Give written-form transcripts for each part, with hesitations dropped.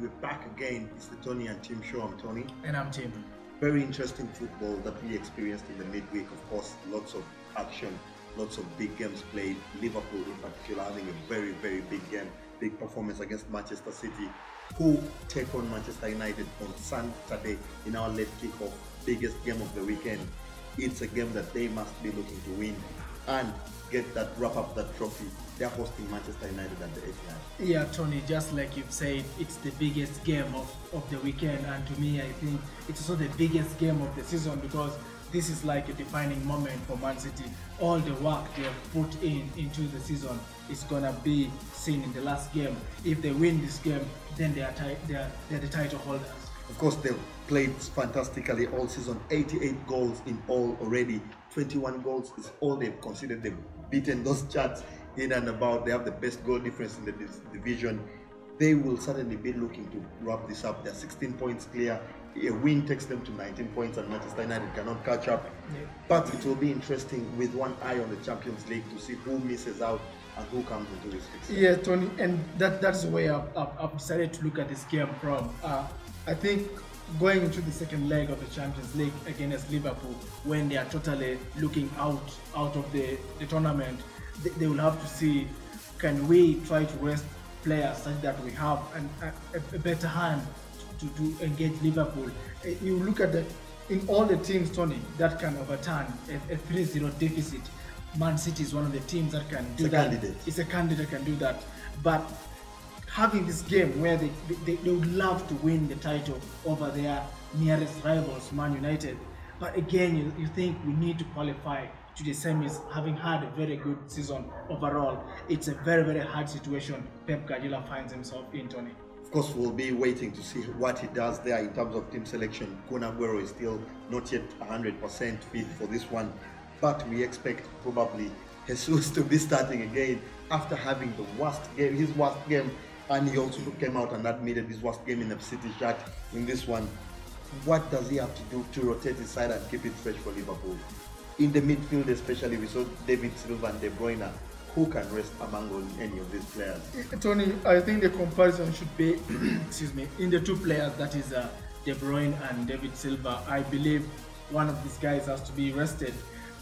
we're back again. It's the Tonny and Tim show. I'm Tonny. And I'm Tim. Very interesting football that we experienced in the midweek. Of course, lots of action, lots of big games played. Liverpool, in particular, having a very, very big game, big performance against Manchester City, who take on Manchester United on Saturday in our late kickoff, biggest game of the weekend. It's a game that they must be looking to win and wrap up that trophy. They're hosting Manchester United at the Etihad. Yeah, Tony, just like you've said, it's the biggest game of the weekend, and to me, I think it's also the biggest game of the season because this is like a defining moment for Man City. All the work they have put into the season is gonna be seen in the last game. If they win this game, then they're the title holders. Of course, they've played fantastically all season. 88 goals in all already. 21 goals is all they've conceded. They've beaten those charts in and about. They have the best goal difference in the division. They will certainly be looking to wrap this up. They're 16 points clear. A win takes them to 19 points and Manchester United cannot catch up. Yeah. But it will be interesting with one eye on the Champions League to see who misses out and who comes into this fixture. Yeah, Tony, and that's the way I've decided to look at this game from. I think going into the second leg of the Champions League against Liverpool, when they are totally looking out of the tournament, they will have to see, can we try to rest players such that we have a better hand to engage Liverpool. You look at in all the teams, Tony, that can overturn a 3-0 deficit. Man City is one of the teams that can do that. It's a candidate that can do that. But having this game where they would love to win the title over their nearest rivals, Man United. But again, you think we need to qualify to the semis, having had a very good season overall. It's a very, very hard situation Pep Guardiola finds himself in, Tony. Of course, we'll be waiting to see what he does there in terms of team selection. Kun Aguero is still not yet 100% fit for this one, but we expect probably Jesus to be starting again after having his worst game, and he also came out and admitted his worst game in the City shirt in this one. What does he have to do to rotate his side and keep it fresh for Liverpool? In the midfield especially, we saw David Silva and De Bruyne. Who can rest among any of these players? Tony, I think the comparison should be, excuse me, in the two players, that is De Bruyne and David Silva. I believe one of these guys has to be rested.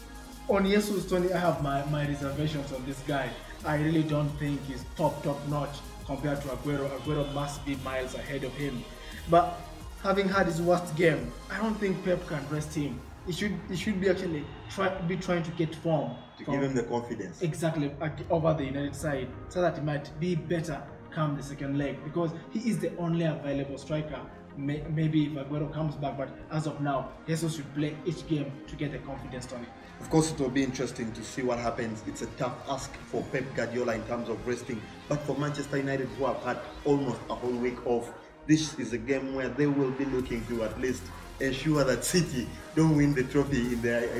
On Jesus, Tony, I have my reservations on this guy. I really don't think he's top notch compared to Aguero. Aguero must be miles ahead of him. But having had his worst game, I don't think Pep can rest him. He should be actually trying to get form. To give him the confidence. Exactly, over the United side, so that he might be better come the second leg, because he is the only available striker. Maybe if Aguero comes back, but as of now, Jesus should play each game to get the confidence on it. Of course, it will be interesting to see what happens. It's a tough ask for Pep Guardiola in terms of resting, but for Manchester United, who have had almost a whole week off, this is a game where they will be looking to at least ensure that City don't win the trophy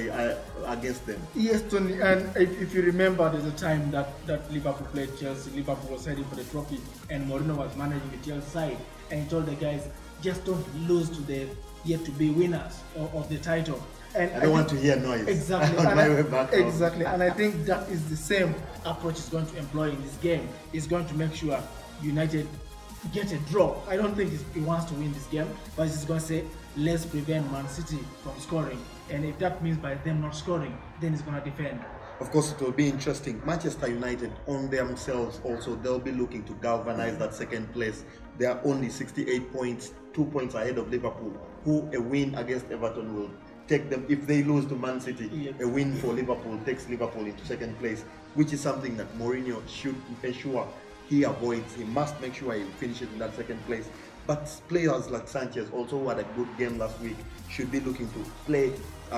against them. Yes, Tony, and if you remember, there's a time that Liverpool played Chelsea. Liverpool was heading for the trophy, and Mourinho was managing the Chelsea side, and he told the guys, just don't lose to the yet-to-be winners of the title. And I don't want to hear noise. Exactly. On my way back. Exactly, and I think that is the same approach he's going to employ in this game. He's going to make sure United get a draw. I don't think he wants to win this game, but he's going to say, let's prevent Man City from scoring. And if that means by them not scoring, then he's going to defend. Of course, it will be interesting. Manchester United on themselves also, they'll be looking to galvanize that second place. They are only 68 points, 2 points ahead of Liverpool, who a win against Everton will take them. If they lose to Man City, yes, a win for Liverpool takes Liverpool into second place, which is something that Mourinho should ensure he avoids. He must make sure he finishes in that second place. But players like Sanchez, also who had a good game last week, should be looking to play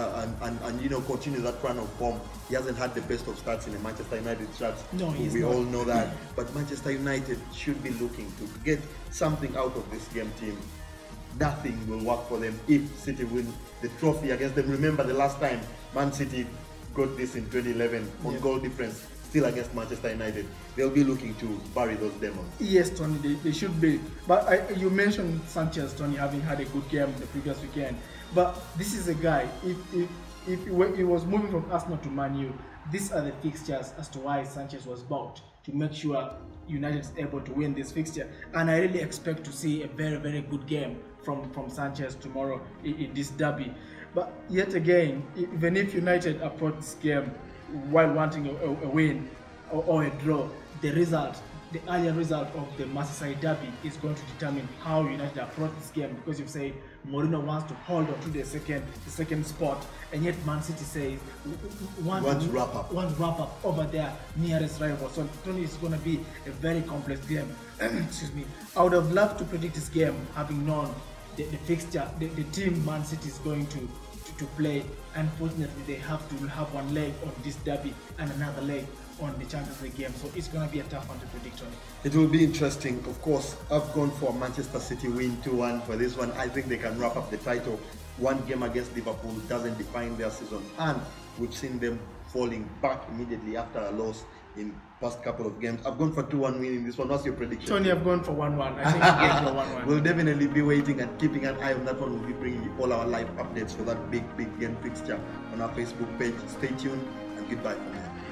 and continue that run of form. He hasn't had the best of starts in the Manchester United shirt. No, he's we not. all know that. But Manchester United should be looking to get something out of this game, team. Nothing will work for them if City win the trophy against them. Remember the last time Man City got this in 2011 on goal difference, still against Manchester United. They'll be looking to bury those demons. Yes, Tony, they should be. But you mentioned Sanchez, Tony, having had a good game the previous weekend. But this is a guy, if he was moving from Arsenal to Man U, these are the fixtures as to why Sanchez was bought. to make sure United is able to win this fixture. And I really expect to see a very, very good game from Sanchez tomorrow in this derby. But yet again, even if United approach this game while wanting a win or a draw, the earlier result of the Merseyside derby is going to determine how United approach this game, because you say Mourinho wants to hold on to the second spot, and yet Man City says want to wrap up over their nearest rival. So Tony, is going to be a very complex game. Excuse me. I would have loved to predict this game having known the fixture, the team Man City is going to play. Unfortunately, they have to have one leg on this derby and another leg on the Champions League game, so it's going to be a tough one to predict on. It will be interesting. Of course, I've gone for Manchester City win 2-1 for this one. I think they can wrap up the title. One game against Liverpool doesn't define their season, and we've seen them falling back immediately after a loss in past couple of games. I've gone for 2-1 win in this one. What's your prediction? Tony, I've gone for 1-1. I think we get 1-1. We'll definitely be waiting and keeping an eye on that one. We'll be bringing you all our live updates for that big game fixture on our Facebook page. Stay tuned and goodbye for now.